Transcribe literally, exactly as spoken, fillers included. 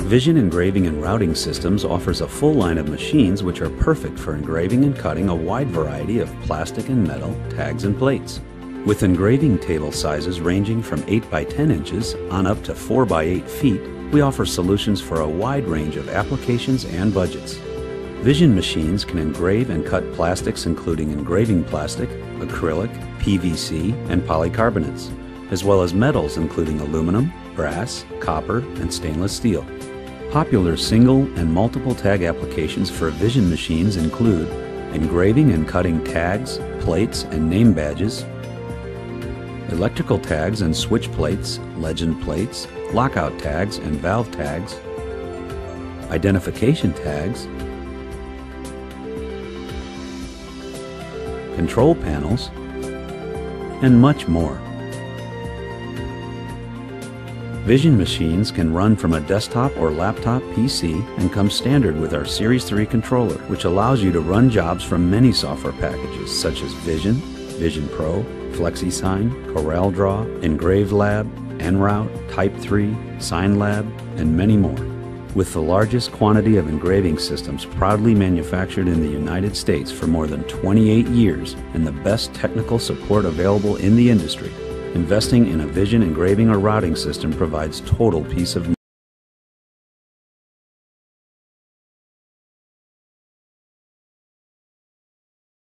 Vision Engraving and Routing Systems offers a full line of machines which are perfect for engraving and cutting a wide variety of plastic and metal, tags and plates. With engraving table sizes ranging from eight by ten inches on up to four by eight feet, we offer solutions for a wide range of applications and budgets. Vision machines can engrave and cut plastics including engraving plastic, acrylic, P V C, and polycarbonates, as well as metals including aluminum, brass, copper, and stainless steel. Popular single and multiple tag applications for Vision machines include engraving and cutting tags, plates, and name badges, electrical tags and switch plates, legend plates, lockout tags and valve tags, identification tags, control panels, and much more. Vision machines can run from a desktop or laptop P C and come standard with our Series three controller, which allows you to run jobs from many software packages such as Vision, Vision Pro, FlexiSign, CorelDraw, EngraveLab, Enroute, Type three, SignLab, and many more. With the largest quantity of engraving systems proudly manufactured in the United States for more than twenty-eight years and the best technical support available in the industry, investing in a Vision engraving or routing system provides total peace of mind.